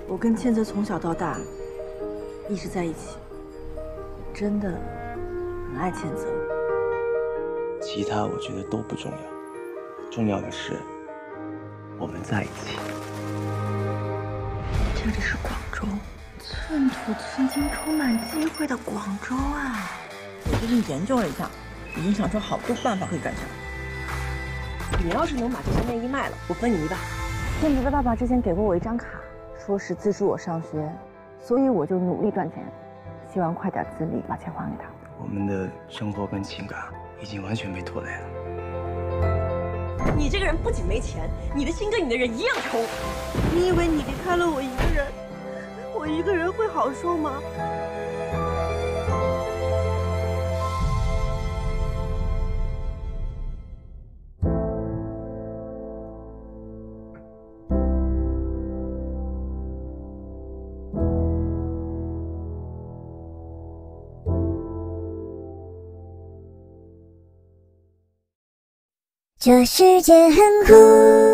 我跟千泽从小到大一直在一起，真的很爱千泽。 其他我觉得都不重要，重要的是我们在一起。 这里是广州，寸土寸金、充满机会的广州啊！ 我最近研究了一下，已经想出好多办法可以赚钱。 你要是能把这些内衣卖了，我分你一半。 千泽的爸爸之前给过我一张卡，说是资助我上学，所以我就努力赚钱，希望快点自立把钱还给他。 我们的生活跟情感已经完全被拖累了。 你这个人不仅没钱，你的心跟你的人一样抠。 你以为你离开了我一个人，我一个人会好受吗？ 这世界很酷。